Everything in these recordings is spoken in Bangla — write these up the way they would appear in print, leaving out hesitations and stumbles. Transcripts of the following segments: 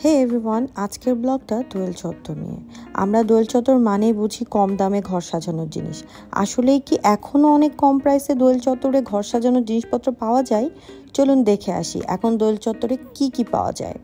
হে এভরিওয়ান, আজকের ব্লগটা দোয়েল চত্বর নিয়ে। আমরা দোয়েল চত্বর মানেই বুঝি কম দামে ঘর সাজানোর জিনিস। আসলেই কি এখনও অনেক কম প্রাইসে দোয়েল চত্বরে ঘর সাজানোর জিনিসপত্র পাওয়া যায়? চলুন দেখে আসি এখন দোয়েল চত্বরে কি পাওয়া যায়।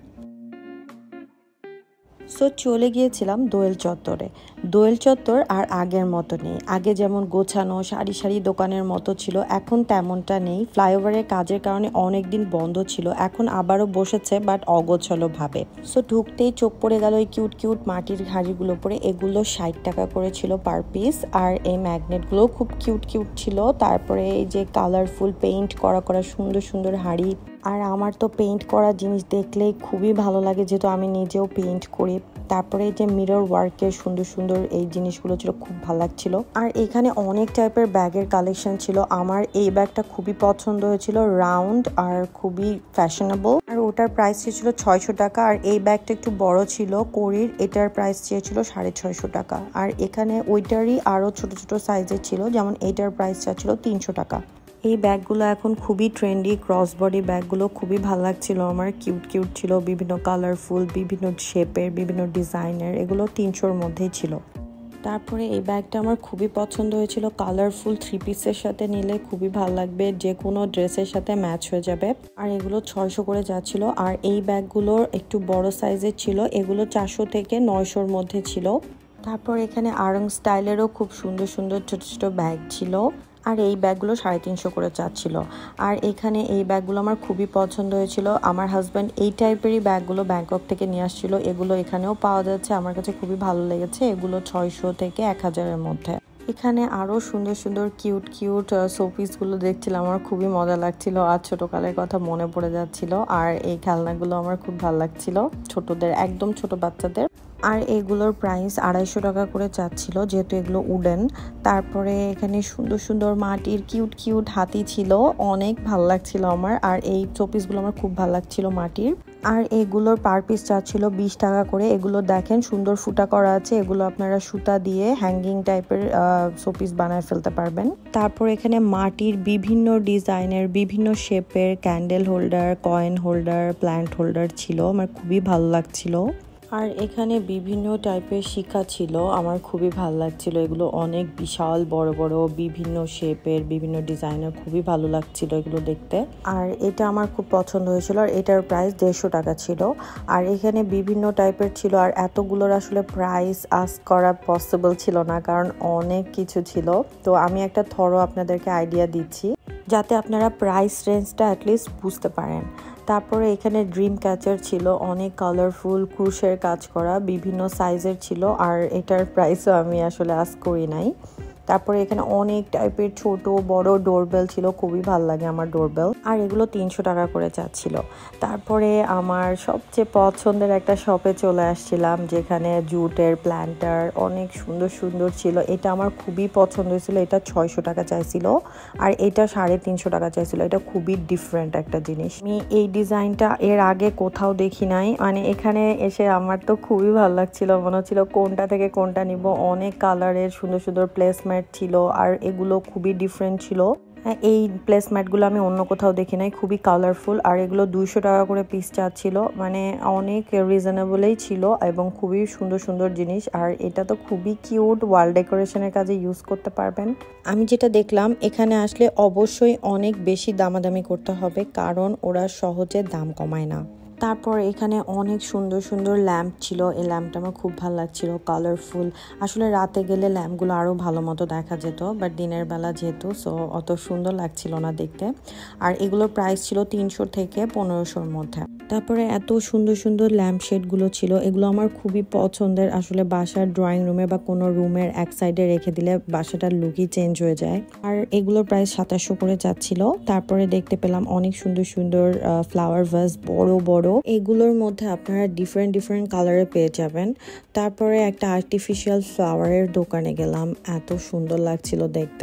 সো চলে গিয়েছিলাম দোয়েল চত্বরে। দোয়েল চত্বর আর আগের মতো নেই। আগে যেমন গোছানো সারি সারি দোকানের মতো ছিল, এখন তেমনটা নেই। ফ্লাইওভারের কাজের কারণে অনেক দিন বন্ধ ছিল, এখন আবারও বসেছে, বাট অগোছালো ভাবে। সো ঢুকতেই চোখ পড়ে গেল এই কিউট কিউট মাটির হাঁড়িগুলো পরে। এগুলো 60 টাকা করে ছিল পার পিস। আর এই ম্যাগনেটগুলো খুব কিউট কিউট ছিল। তারপরে এই যে কালারফুল পেইন্ট করা সুন্দর সুন্দর হাঁড়ি। আর আমার তো পেইন্ট করা জিনিস দেখলেই খুবই ভালো লাগে, যেহেতু আমি নিজেও পেইন্ট করি। তারপরে এই যে মিরর ওয়ার্কের সুন্দর সুন্দর এই জিনিসগুলো ছিল, খুব ভালো লাগছিল। আর এখানে অনেক টাইপের ব্যাগের কালেকশন ছিল। আমার এই ব্যাগটা খুবই পছন্দ হয়েছিল, রাউন্ড আর খুবই ফ্যাশনেবল। আর ওটার প্রাইস ছিল 600 টাকা। আর এই ব্যাগটা একটু বড় ছিল কোরির, এটার প্রাইস চেয়েছিল 650 টাকা। আর এখানে ওইটারই আরও ছোট ছোট সাইজের ছিল, যেমন এইটার প্রাইস ছিল 300 টাকা। এই ব্যাগগুলো এখন খুবই ট্রেন্ডি, ক্রস বডি ব্যাগগুলো খুবই ভালো লাগছিল আমার। কিউট কিউট ছিল, বিভিন্ন কালারফুল, বিভিন্ন শেপের, বিভিন্ন ডিজাইনের। এগুলো 300-র মধ্যেই ছিল। তারপরে এই ব্যাগটা আমার খুবই পছন্দ হয়েছিল। কালারফুল 3 পিসের সাথে নিলে খুবই ভালো লাগবে, যে কোনো ড্রেসের সাথে ম্যাচ হয়ে যাবে। আর এগুলো 600 করে যাচ্ছিল। আর এই ব্যাগগুলোর একটু বড় সাইজের ছিল, এগুলো 400 থেকে 900-র মধ্যে ছিল। তারপর এখানে আরং স্টাইলেরও খুব সুন্দর সুন্দর ছোট ছোট ব্যাগ ছিল। আর এই ব্যাগগুলো 350 করে চাচ্ছিল। আর এখানে এই ব্যাগগুলো আমার খুবই পছন্দ হয়েছিল। আমার হাজব্যান্ড এই টাইপেরই ব্যাগগুলো ব্যাংকক থেকে নিয়ে আসছিল। এগুলো এখানেও পাওয়া যাচ্ছে, আমার কাছে খুবই ভালো লেগেছে। এগুলো 600 থেকে 1000-এর মধ্যে। এখানে আরও সুন্দর সুন্দর কিউট কিউট শোপিসগুলো দেখছিলাম, আমার খুবই মজা লাগছিল। আর ছোটোকালের কথা মনে পড়ে যাচ্ছিল। আর এই খেলনাগুলো আমার খুব ভালো লাগছিল, ছোটদের, একদম ছোট বাচ্চাদের। আর এগুলোর প্রাইস 250 টাকা করে চাচ্ছিল, যেহেতু এগুলো উডেন। তারপরে এখানে সুন্দর সুন্দর মাটির কিউট কিউট হাতি ছিল, অনেক ভালো লাগছিল আমার। আর এই শোপিসগুলো আমার খুব ভালো লাগছিল মাটির। আর এগুলোর পার পিস চাচ্ছিল 20 টাকা করে। এগুলো দেখেন সুন্দর ফুটা করা আছে, এগুলো আপনারা সুতা দিয়ে হ্যাঙ্গিং টাইপের শোপিস বানায় ফেলতে পারবেন। তারপর এখানে মাটির বিভিন্ন ডিজাইনের, বিভিন্ন শেপের candle holder, coin holder, plant holder ছিল, আমার খুবই ভালো লাগছিল। আর এখানে বিভিন্ন টাইপের শিখা ছিল, আমার খুবই ভালো লাগছিল। এগুলো অনেক বিশাল বড় বড়, বিভিন্ন শেপের, বিভিন্ন ডিজাইনের, খুবই ভালো লাগছিল এগুলো দেখতে। আর এটা আমার খুব পছন্দ হয়েছিল। আর এটার প্রাইস 150 টাকা ছিল। আর এখানে বিভিন্ন টাইপের ছিল। আর এতগুলোর আসলে প্রাইস আস্ক করা পসিবল ছিল না, কারণ অনেক কিছু ছিল। তো আমি একটা আপনাদেরকে আইডিয়া দিচ্ছি, যাতে আপনারা প্রাইস রেঞ্জটা অ্যাটলিস্ট বুঝতে পারেন। তারপরে এখানে ড্রিম ক্যাচার ছিল, অনেক কালারফুল ক্রুশের কাজ করা, বিভিন্ন সাইজের ছিল। আর এটার প্রাইসও আমি আসলে আস্ক করি নাই। তারপরে এখানে অনেক টাইপের ছোট বড় ডোরবেল ছিল, খুবই ভালো লাগে আমার ডোরবেল। আর এগুলো 300 টাকা করে চাচ্ছিল। তারপরে আমার সবচেয়ে পছন্দের একটা শপে চলে আসছিলাম, যেখানে জুটের প্ল্যান্টার অনেক সুন্দর সুন্দর ছিল। এটা আমার খুবই পছন্দ হয়েছিল। এটা 600 টাকা চাইছিল। আর এটা 350 টাকা চাইছিল। এটা খুবই ডিফারেন্ট একটা জিনিস, আমি এই ডিজাইনটা এর আগে কোথাও দেখি নাই। মানে এখানে এসে আমার তো খুবই ভালো লাগছিল, মনে হচ্ছিল কোনটা থেকে কোনটা নিব। অনেক কালারের সুন্দর সুন্দর প্লেসম্যাট ছিল, আর এগুলো খুবই ডিফারেন্ট ছিল। এই প্লেসম্যাটগুলো আমি অন্য কোথাও দেখি নাই, খুবই কালারফুল। আর এগুলো 200 টাকা করে পিস চাচ্ছিল, মানে অনেক রিজনেবলই ছিল এবং খুবই সুন্দর সুন্দর জিনিস। আর এটা তো খুবই কিউট, ওয়াল ডেকোরেশনের কাজে ইউজ করতে পারবেন। আমি যেটা দেখলাম, এখানে আসলে অবশ্যই অনেক বেশি দামাদামি করতে হবে, কারণ ওরা সহজে দাম কমায় না। তারপর এখানে অনেক সুন্দর সুন্দর ল্যাম্প ছিল। এই ল্যাম্পটা আমার খুব ভালো লাগছিল, কালারফুল। আসলে রাতে গেলে ল্যাম্পগুলো আরও ভালো মতো দেখা যেত, বাট দিনের বেলা যেহেতু, সো অত সুন্দর লাগছিল না দেখতে। আর এগুলোর প্রাইস ছিল 300 থেকে 1500-র মধ্যে। তারপরে এত সুন্দর সুন্দর ল্যাম্প শেডগুলো ছিল, এগুলো আমার খুবই পছন্দের। আসলে বাসার ড্রয়িং রুমে বা কোনো রুমের এক সাইডে রেখে দিলে বাসাটার লুকই চেঞ্জ হয়ে যায়। আর এগুলোর প্রাইস 2700 করে যাচ্ছিল। তারপরে দেখতে পেলাম অনেক সুন্দর সুন্দর ফ্লাওয়ার ভাস, বড় বড়। এগুলোর মধ্যে আপনারা ডিফারেন্ট ডিফারেন্ট কালারে পেয়ে যাবেন। তারপরে একটা আর্টিফিশিয়াল ফ্লাওয়ারের দোকানে গেলাম, এত সুন্দর লাগছিল দেখতে।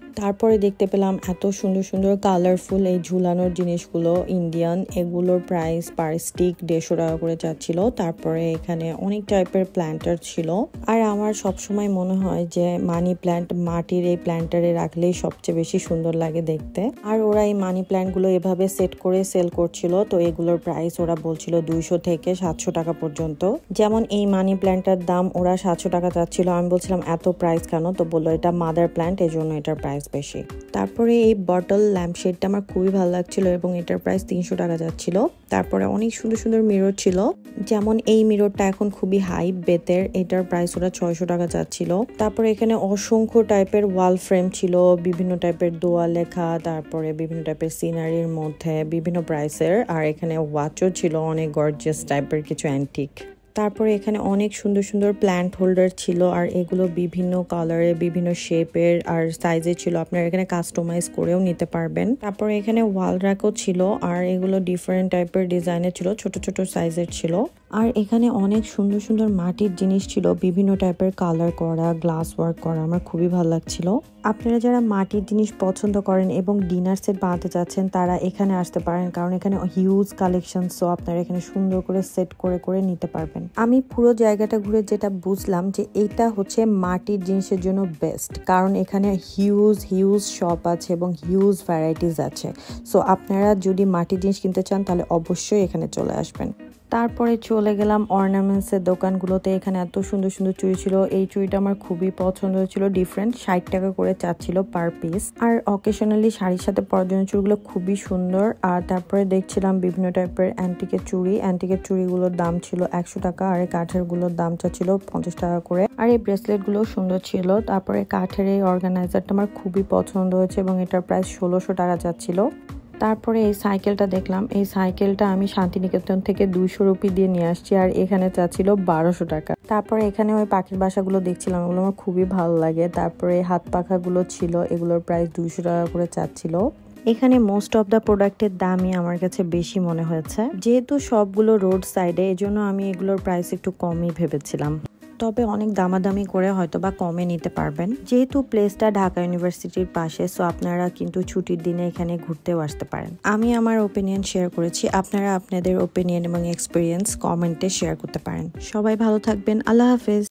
তারপরে দেখতে পেলাম এত সুন্দর সুন্দর কালারফুল এই ঝুলানোর জিনিসগুলো ইন্ডিয়ান, এগুলোর প্রাইস পার স্টিক 150 টাকা করে যাচ্ছিল। তারপরে এখানে অনেক টাইপের প্ল্যান্টার ছিল। আর আমার সবসময় মনে হয় যে মানি প্ল্যান্ট মাটির এই প্ল্যান্টারে রাখলেই সবচেয়ে বেশি সুন্দর লাগে দেখতে। আর ওরা এই মানি প্ল্যান্টগুলো এভাবে সেট করে সেল করছিল। তো এগুলোর প্রাইস ওরা বলছিল 200 থেকে 700 টাকা পর্যন্ত। যেমন এই মানি প্ল্যান্টটার দাম ওরা 700 টাকা চাচ্ছিল। আমি বলছিলাম এত প্রাইস কেন? তো বললো এটা মাদার প্ল্যান্ট, এই জন্য এটার প্রাইস বেশি। তারপরে এই বটল ল্যাম্পশেডটা আমার খুবই ভালো লাগছিল এবং এটার প্রাইস 300 টাকা যাচ্ছিল। তারপরে অনেক সুন্দর সুন্দর মিরর ছিল, যেমন এই মিররটা এখন খুবই হাই বেতের, এটার প্রাইস ওরা 600 টাকা যাচ্ছিল। তারপরে এখানে অসংখ্য টাইপের ওয়াল ফ্রেম ছিল, বিভিন্ন টাইপের দোয়া লেখা, তারপরে বিভিন্ন টাইপের সিনারির মধ্যে বিভিন্ন প্রাইসের। আর এখানে ওয়াচও ছিল, অনেক গর্জিয়াস টাইপের কিছু অ্যান্টিক। তারপরে এখানে অনেক সুন্দর সুন্দর প্ল্যান্ট হোল্ডার ছিল, আর এগুলো বিভিন্ন কালারে বিভিন্ন শেপের আর সাইজের ছিল, আপনারা এখানে কাস্টমাইজ করেও নিতে পারবেন। তারপরে এখানে ওয়াল র্যাকও ছিল, আর এগুলো ডিফারেন্ট টাইপের ডিজাইনের ছিল, ছোট ছোট সাইজের ছিল। আর এখানে অনেক সুন্দর সুন্দর মাটির জিনিস ছিল, বিভিন্ন টাইপের কালার করা, গ্লাস ওয়ার্ক করা, আমার খুবই ভালো লাগছিল। আপনারা যারা মাটির জিনিস পছন্দ করেন এবং ডিনার সেট বানাতে চাচ্ছেন তারা এখানে আসতে পারেন, কারণ এখানে হিউজ কালেকশন, সো আপনারা এখানে সুন্দর করে সেট করে করে নিতে পারবেন। আমি পুরো জায়গাটা ঘুরে যেটা বুঝলাম যে এইটা হচ্ছে মাটির জিনিসের জন্য বেস্ট, কারণ এখানে হিউজ হিউজ শপ আছে এবং হিউজ ভ্যারাইটিস আছে। সো আপনারা যদি মাটির জিনিস কিনতে চান তাহলে অবশ্যই এখানে চলে আসবেন। তারপরে চলে গেলাম অর্নামেন্টসের দোকানগুলোতে। এখানে এত সুন্দর সুন্দর চুড়ি ছিল, এই চুড়িটা আমার খুবই পছন্দ হয়েছিল, ডিফারেন্ট, 60 টাকা করে চাচ্ছিল পার পিস। আর অকেশনালি শাড়ির সাথে পরার জন্য চুড়িগুলো খুবই সুন্দর। আর তারপরে দেখছিলাম বিভিন্ন টাইপের অ্যান্টিকের চুড়ি, অ্যান্টিকের চুড়িগুলোর দাম ছিল 100 টাকা, আর এই কাঠের গুলোর দাম চাচ্ছিল 50 টাকা করে। আর এই ব্রেসলেট গুলো সুন্দর ছিল। তারপরে কাঠের এই অর্গানাইজারটা আমার খুবই পছন্দ হয়েছে এবং এটার প্রাইস 1600 টাকা যাচ্ছিল। তারপরে এই সাইকেলটা দেখলাম, এই সাইকেলটা আমি শান্তিনিকেতন থেকে 200 রুপি দিয়ে নিয়ে আসছি, আর এখানে চাচ্ছিল 1200 টাকা। তারপরে এখানে ওই পাখির বাসাগুলো দেখছিলাম, এগুলো আমার খুবই ভালো লাগে। তারপরে হাত পাখাগুলো ছিল, এগুলোর প্রাইস 200 টাকা করে চাচ্ছিল। এখানে মোস্ট অফ দ্য প্রোডাক্টের দামই আমার কাছে বেশি মনে হয়েছে, যেহেতু সবগুলো রোড সাইডে, এজন্য আমি এগুলোর প্রাইস একটু কমই ভেবেছিলাম। তবে অনেক দামাদামি করে হয়তো বা কমে নিতে পারবেন, যেহেতু প্লেসটা ঢাকা ইউনিভার্সিটির পাশে, সো আপনারা কিন্তু ছুটির দিনে এখানে ঘুরতেও আসতে পারেন। আমি আমার ওপিনিয়ন শেয়ার করেছি, আপনারা আপনাদের ওপিনিয়ন এবং এক্সপিরিয়েন্স কমেন্টে শেয়ার করতে পারেন। সবাই ভালো থাকবেন, আল্লাহ হাফেজ।